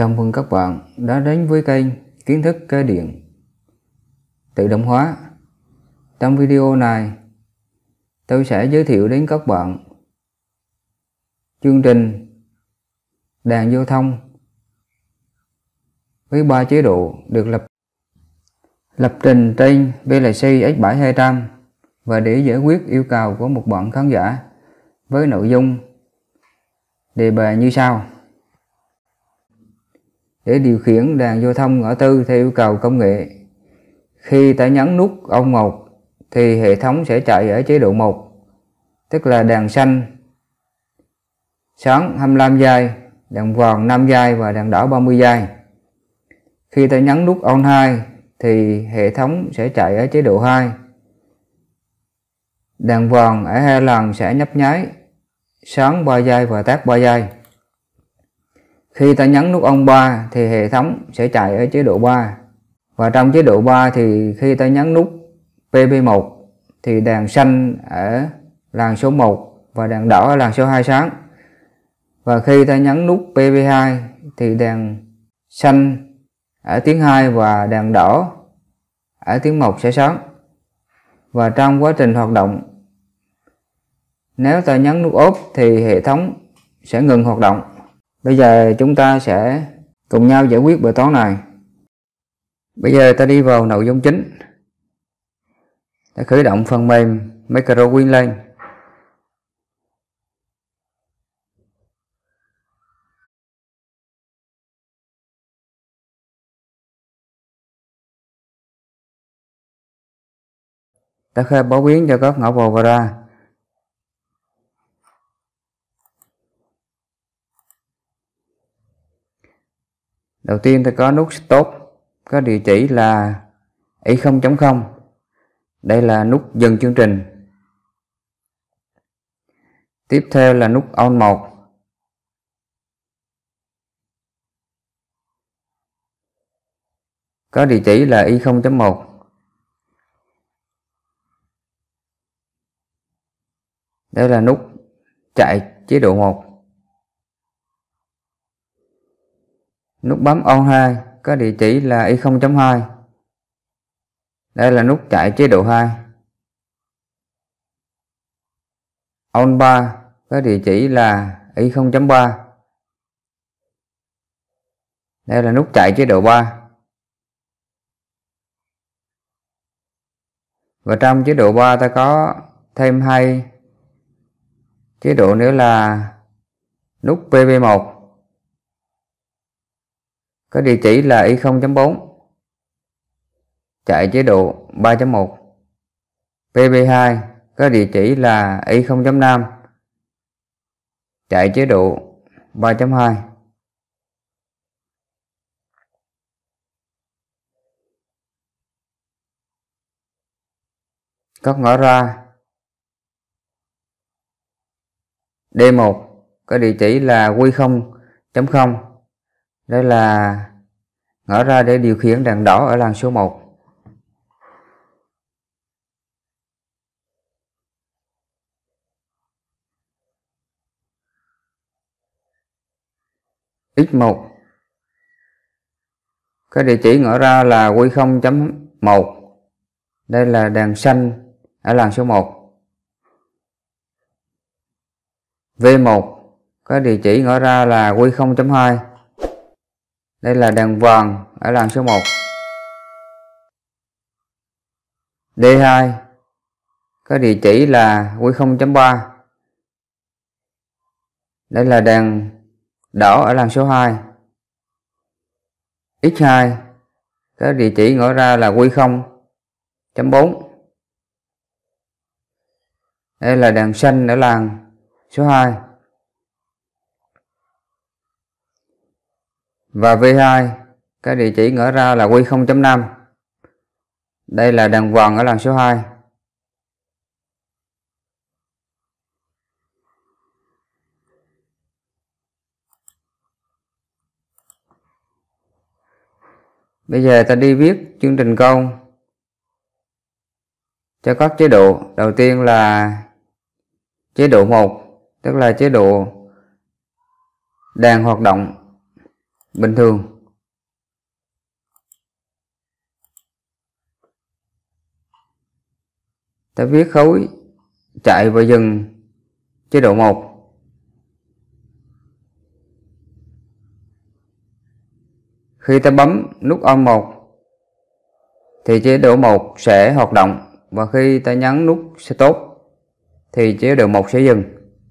Chào mừng các bạn đã đến với kênh Kiến thức Cơ điện tự động hóa. Trong video này, tôi sẽ giới thiệu đến các bạn chương trình đèn giao thông với 3 chế độ được lập trình trên PLC X7200 và để giải quyết yêu cầu của một bạn khán giả với nội dung đề bài như sau. Để điều khiển đèn giao thông ngã tư theo yêu cầu công nghệ, khi ta nhấn nút on 1 thì hệ thống sẽ chạy ở chế độ 1, tức là đèn xanh sáng 25 giây, đèn vàng 5 giây và đèn đỏ 30 giây. Khi ta nhấn nút on 2 thì hệ thống sẽ chạy ở chế độ 2. Đèn vàng ở hai lần sẽ nhấp nháy sáng 3 giây và tắt 3 giây. Khi ta nhấn nút on 3 thì hệ thống sẽ chạy ở chế độ 3. Và trong chế độ 3 thì khi ta nhấn nút PP1 thì đèn xanh ở làn số 1 và đèn đỏ ở làn số 2 sáng. Và khi ta nhấn nút PP2 thì đèn xanh ở tiếng 2 và đèn đỏ ở tiếng 1 sẽ sáng. Và trong quá trình hoạt động, nếu ta nhấn nút off thì hệ thống sẽ ngừng hoạt động. Bây giờ chúng ta sẽ cùng nhau giải quyết bài toán này. Bây giờ ta đi vào nội dung chính. Ta khởi động phần mềm MicroWin lên. Ta khai báo biến cho các ngõ vào và ra. Đầu tiên ta có nút Stop, có địa chỉ là y0.0. Đây là nút dừng chương trình. Tiếp theo là nút On 1. Có địa chỉ là y0.1. Đây là nút chạy chế độ 1. Nút bấm On 2 có địa chỉ là y0.2. Đây là nút chạy chế độ 2. On 3 có địa chỉ là y0.3. Đây là nút chạy chế độ 3. Và trong chế độ 3 ta có thêm 2 chế độ nữa là nút PP1 có địa chỉ là y0.4 chạy chế độ 3.1. PP2 có địa chỉ là y0.5 chạy chế độ 3.2. Các ngõ ra D1 có địa chỉ là Q0.0. Đây là ngõ ra để điều khiển đèn đỏ ở làn số 1. X1 có địa chỉ ngõ ra là Q0.1. Đây là đèn xanh ở làn số 1. V1 có địa chỉ ngõ ra là Q0.2. Đây là đèn vàng ở làn số 1. D2 có địa chỉ là Q0.3. Đây là đèn đỏ ở làn số 2. X2 có địa chỉ ngõ ra là Q0.4. Đây là đèn xanh ở làn số 2. Và V2 có địa chỉ ngõ ra là Q0.5. Đây là đèn vàng ở làn số 2. Bây giờ ta đi viết chương trình câu cho các chế độ. Đầu tiên là chế độ 1, tức là chế độ đèn hoạt động bình thường. Ta viết khối chạy và dừng chế độ 1. Khi ta bấm nút on 1 thì chế độ 1 sẽ hoạt động, và khi ta nhấn nút stop thì chế độ 1 sẽ dừng.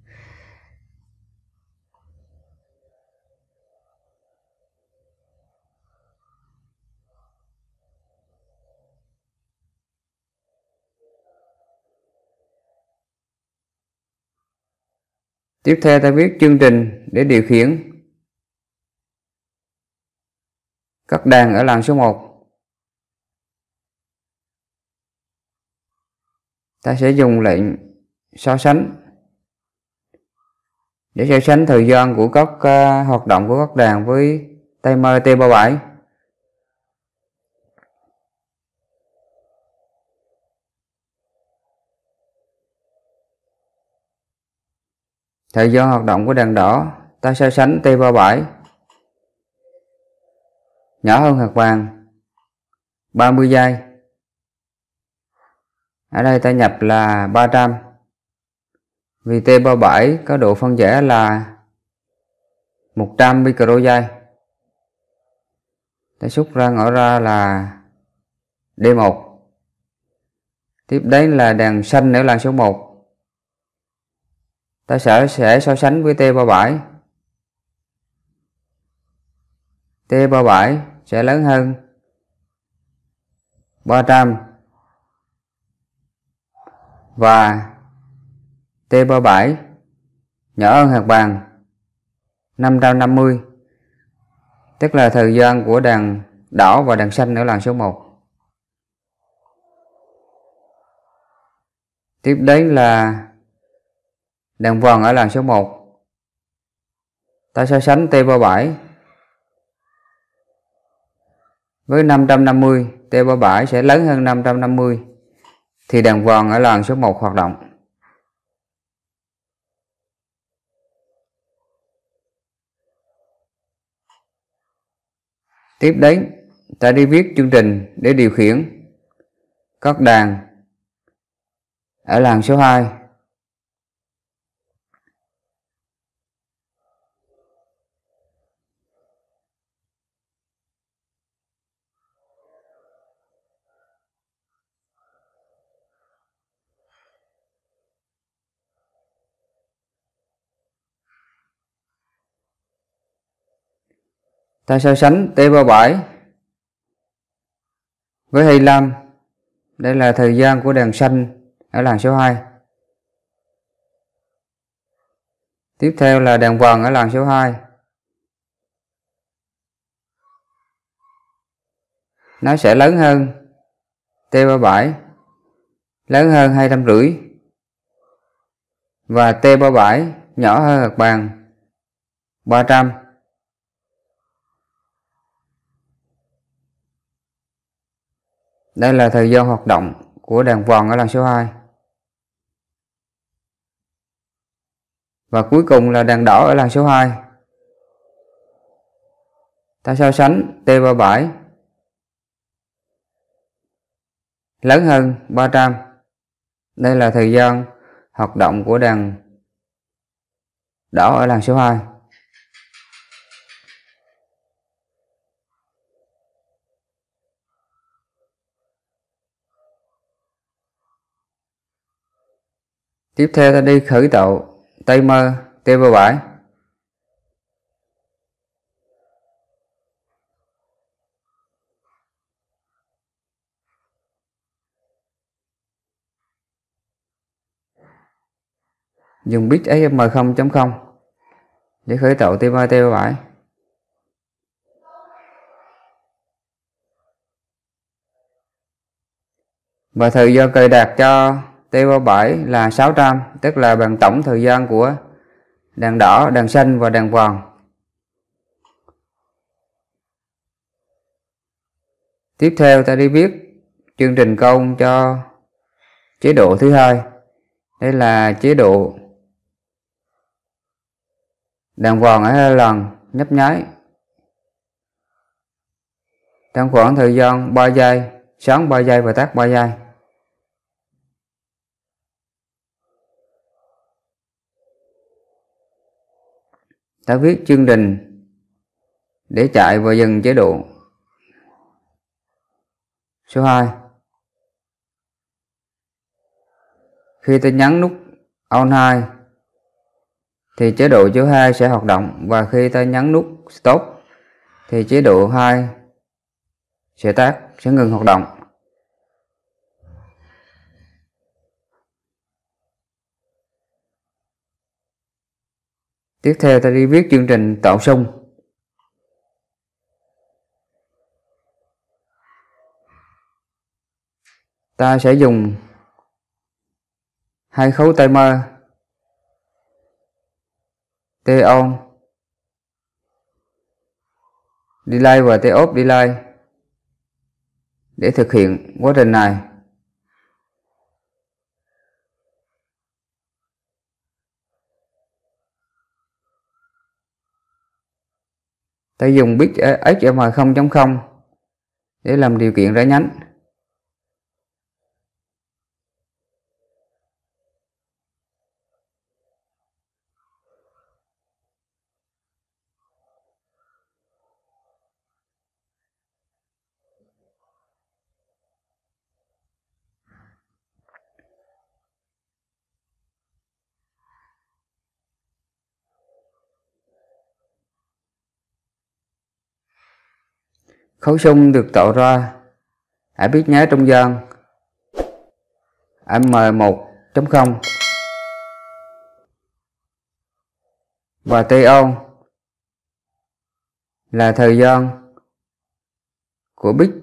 Tiếp theo ta viết chương trình để điều khiển các đàn ở làn số 1. Ta sẽ dùng lệnh so sánh để so sánh thời gian của các hoạt động của các đàn với timer T37. Thời gian hoạt động của đàn đỏ, ta so sánh T37 nhỏ hơn hạt vàng 30 giây. Ở đây ta nhập là 300, vì T37 có độ phân giải là 100 microgiây. Ta xúc ra ngõ ra là D1. Tiếp đến là đèn xanh ở làn số 1. Ta sẽ so sánh với T37. T37 sẽ lớn hơn 300 và T37 nhỏ hơn hạt vàng 550, tức là thời gian của đèn đỏ và đèn xanh ở làn số 1. Tiếp đến là đèn vàng ở làn số 1. Ta so sánh T37 với 550, T37 sẽ lớn hơn 550 thì đèn vàng ở làn số 1 hoạt động. Tiếp đến ta đi viết chương trình để điều khiển các đàn ở làn số 2. Ta so sánh T37 với 25. Đây là thời gian của đèn xanh ở làn số 2. Tiếp theo là đèn vàng ở làn số 2. Nó sẽ lớn hơn T37, lớn hơn 250, và T37 nhỏ hơn hạt vàng 300. Đây là thời gian hoạt động của đèn vàng ở làn số 2. Và cuối cùng là đèn đỏ ở làn số 2. Ta so sánh T37 lớn hơn 300. Đây là thời gian hoạt động của đèn đỏ ở làn số 2. Tiếp theo ta đi khởi tạo timer T37. Dùng bit SM0.0 để khởi tạo timer T37. Và thời gian cài đặt cho T37 là 600, tức là bằng tổng thời gian của đèn đỏ, đèn xanh và đèn vàng. Tiếp theo ta đi viết chương trình công cho chế độ thứ hai. Đây là chế độ đèn vàng ở 2 lần nhấp nháy trong khoảng thời gian 3 giây, sáng 3 giây và tắt 3 giây. Ta viết chương trình để chạy và dừng chế độ số 2. Khi ta nhấn nút on 2 thì chế độ số 2 sẽ hoạt động, và khi ta nhấn nút stop thì chế độ 2 sẽ tắt, sẽ ngừng hoạt động. Tiếp theo ta đi viết chương trình tạo xung. Ta sẽ dùng 2 khấu timer T-on delay và T-off delay để thực hiện quá trình này. Ta dùng bit XM0.0 để làm điều kiện rẽ nhánh. Khấu xung được tạo ra ở bit nhá trung gian M1.0 và T-on là thời gian của bit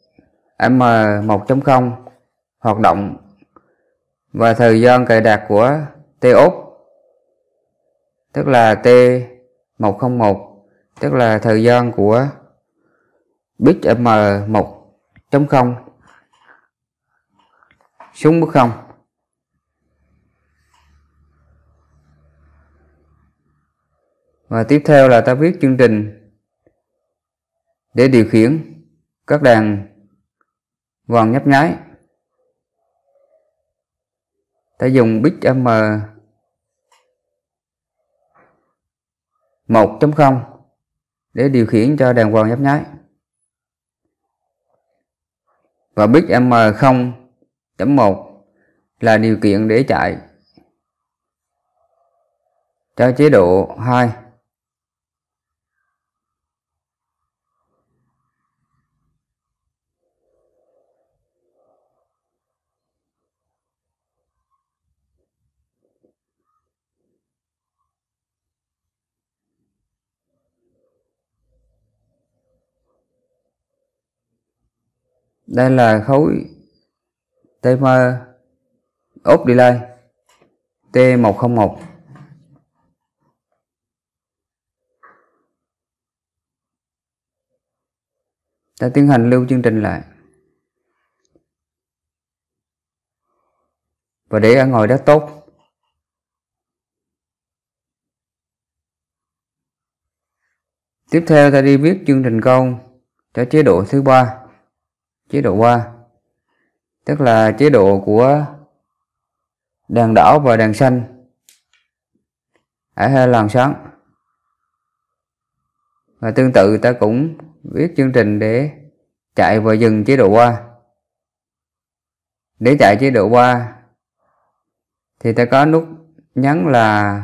M1.0 hoạt động và thời gian cài đặt của T-off tức là T101 tức là thời gian của bit M1.0 xuống mức 0. Và tiếp theo là ta viết chương trình để điều khiển các đèn vàng nhấp nháy. Ta dùng bit M1.0 để điều khiển cho đèn vàng nhấp nháy, và bit M0.1 là điều kiện để chạy cho chế độ 2. Đây là khối timer off delay T101. Ta tiến hành lưu chương trình lại và để ở ngoài desktop. Tiếp theo ta đi viết chương trình câu cho chế độ thứ 3, chế độ 3 tức là chế độ của đèn đỏ và đèn xanh ở hai làn sáng. Và tương tự ta cũng viết chương trình để chạy và dừng chế độ 3. Để chạy chế độ 3 thì ta có nút nhấn là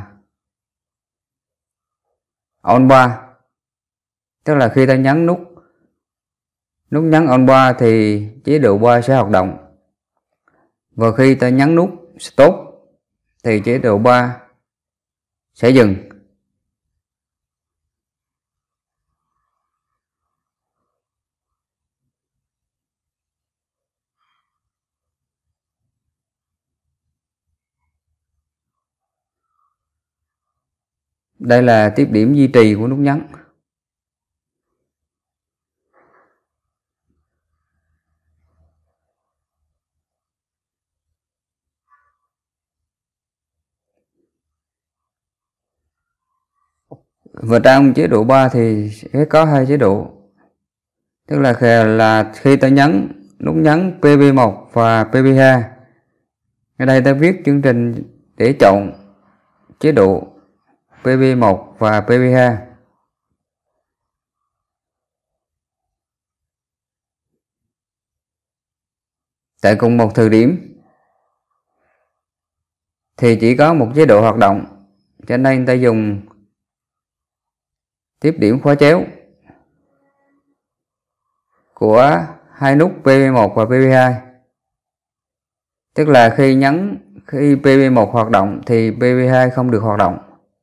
on 3, tức là khi ta nhấn nút nhấn on 3 thì chế độ 3 sẽ hoạt động, và khi ta nhấn nút stop thì chế độ 3 sẽ dừng. Đây là tiếp điểm duy trì của nút nhấn. Và trong chế độ 3 thì sẽ có 2 chế độ. Tức là khi ta nhấn nút nhấn PB1 và PB2. Ở đây ta viết chương trình để chọn chế độ PB1 và PB2. Tại cùng một thời điểm thì chỉ có một chế độ hoạt động, cho nên ta dùng tiếp điểm khóa chéo của hai nút PB1 và PB2. Tức là khi PB1 hoạt động thì PB2 không được hoạt động.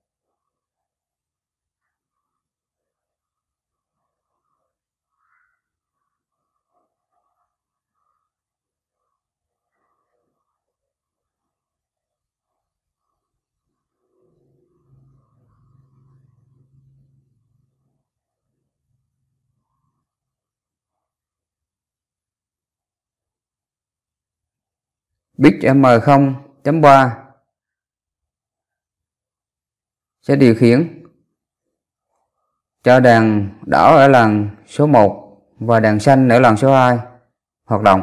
Bit M0.3 sẽ điều khiển cho đèn đỏ ở làn số 1 và đèn xanh ở làn số 2 hoạt động.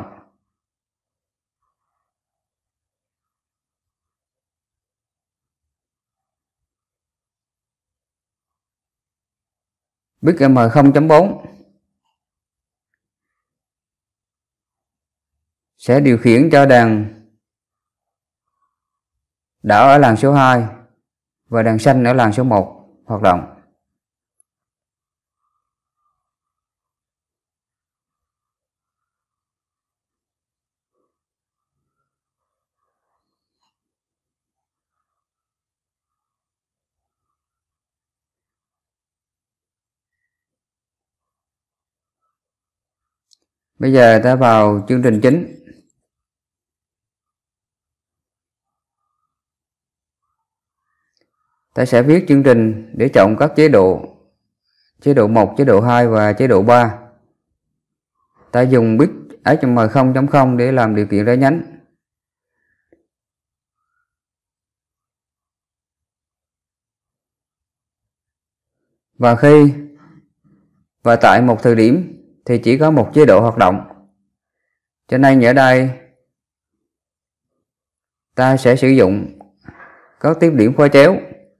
Bit M0.4 sẽ điều khiển cho đèn đỏ ở làn số 2 và đèn xanh ở làn số 1 hoạt động. Bây giờ ta vào chương trình chính. Ta sẽ viết chương trình để chọn các chế độ 1, chế độ 2 và chế độ 3. Ta dùng bit HM0.0 để làm điều kiện ra nhánh. Và tại một thời điểm thì chỉ có một chế độ hoạt động. Cho nên ở đây ta sẽ sử dụng các tiếp điểm khóa chéo.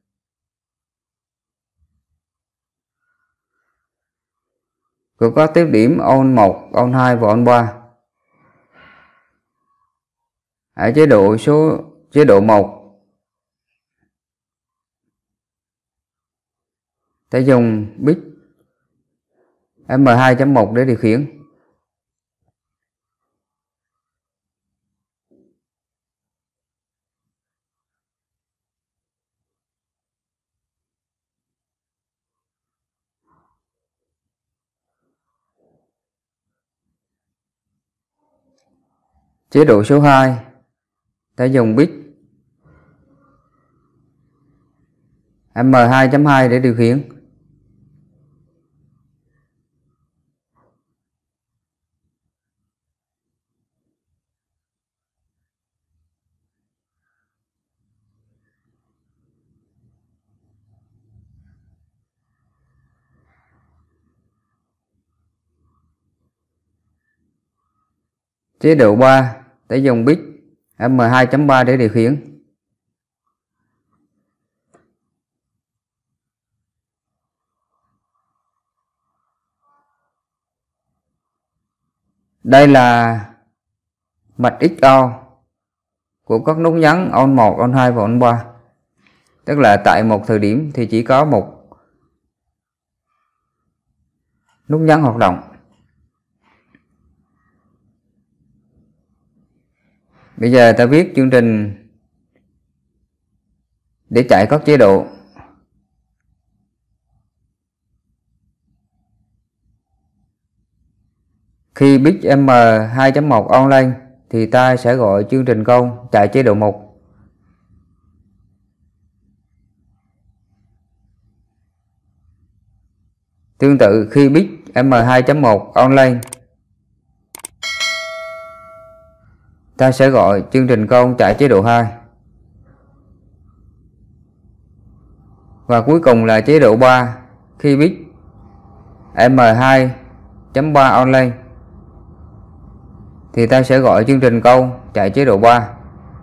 Gồm có tiếp điểm on 1, on 2 và on 3. Ở chế độ 1 ta dùng bit M2.1 để điều khiển. Chế độ số 2 ta dùng bit M2.2 để điều khiển. Chế độ 3 ta dùng bit M2.3 để điều khiển. Đây là mạch XOR của các nút nhấn on 1, on 2 và on 3. Tức là tại một thời điểm thì chỉ có một nút nhấn hoạt động. Bây giờ ta viết chương trình để chạy các chế độ. Khi bit M2.1 on lên thì ta sẽ gọi chương trình câu chạy chế độ 1. Tương tự khi bit M2.1 on lên ta sẽ gọi chương trình câu chạy chế độ 2. Và cuối cùng là chế độ 3 khi bit M2 1.3 on lên thì ta sẽ gọi chương trình câu chạy chế độ 3.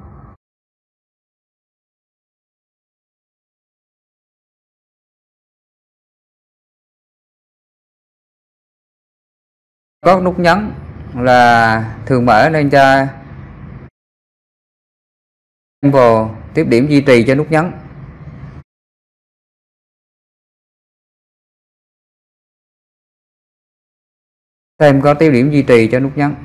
Có nút nhấn là thường mở nên cho vào tiếp điểm duy trì cho nút nhấn. Thêm có tiếp điểm duy trì cho nút nhấn.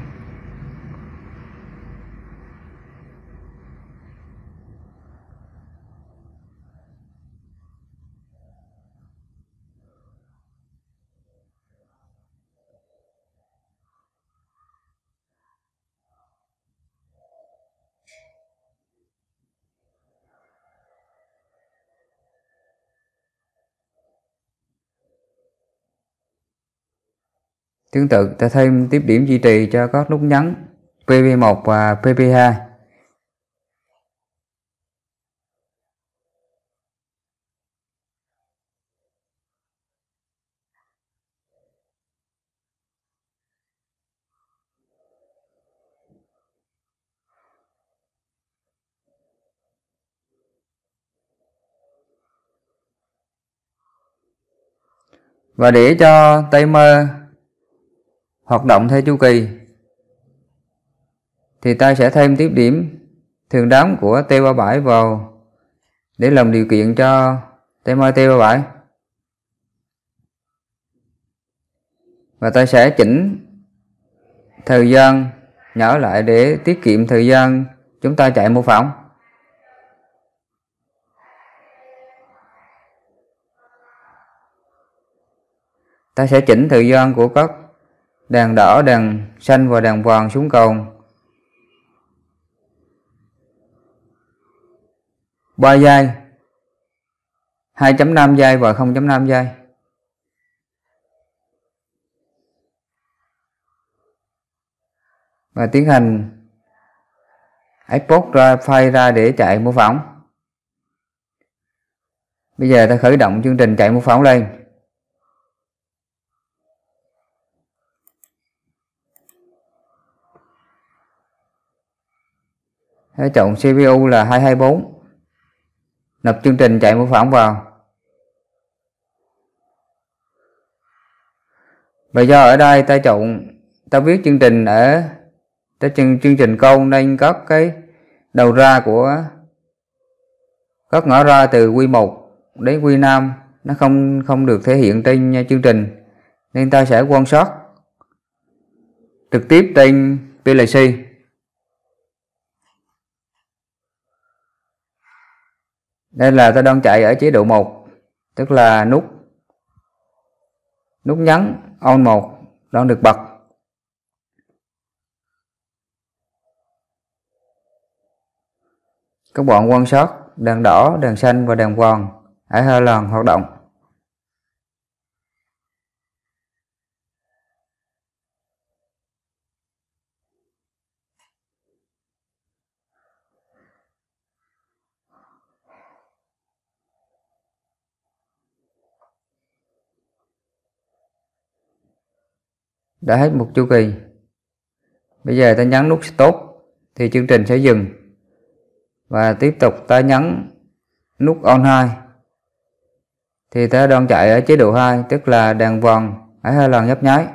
Tương tự ta thêm tiếp điểm duy trì cho các nút nhấn PP1 và PP2. Và để cho timer hoạt động theo chu kỳ thì ta sẽ thêm tiếp điểm thường đếm của T37 vào để làm điều kiện cho timer T37. Và ta sẽ chỉnh thời gian nhỏ lại để tiết kiệm thời gian chúng ta chạy mô phỏng. Ta sẽ chỉnh thời gian của các đèn đỏ, đèn xanh và đèn vàng xuống còn 3 giây, 2.5 giây và 0.5 giây. Và tiến hành export ra file ra để chạy mô phỏng. Bây giờ ta khởi động chương trình chạy mô phỏng lên. Hãy chọn CPU là 224. Nộp chương trình chạy mô phỏng vào. Và do ở đây ta viết chương trình ở chương trình câu nên các cái đầu ra của các ngõ ra từ Q1 đến Q5 nó không được thể hiện trên chương trình, nên ta sẽ quan sát trực tiếp trên PLC. Đây là ta đang chạy ở chế độ 1, tức là nút nhấn on 1 đang được bật. Các bạn quan sát đèn đỏ, đèn xanh và đèn vàng ở hai lần hoạt động. Đã hết một chu kỳ. Bây giờ ta nhấn nút stop thì chương trình sẽ dừng. Và tiếp tục ta nhấn nút on 2 thì ta đang chạy ở chế độ 2, tức là đèn vàng ở hai lần nhấp nháy.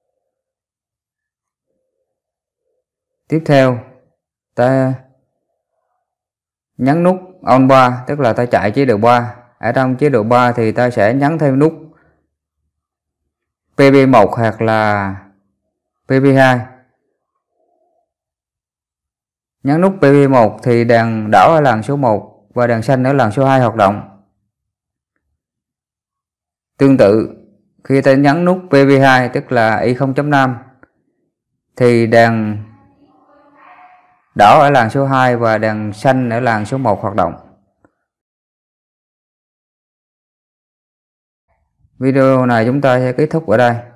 Tiếp theo ta nhấn nút on 3, tức là ta chạy chế độ 3. Ở trong chế độ 3 thì ta sẽ nhấn thêm nút PP1 hoặc là PP2. Nhấn nút PP1 thì đèn đỏ ở làn số 1 và đèn xanh ở làn số 2 hoạt động. Tương tự, khi ta nhấn nút PP2 tức là Y 0.5 thì đèn đỏ ở làn số 2 và đèn xanh ở làn số 1 hoạt động. Video này chúng ta sẽ kết thúc ở đây.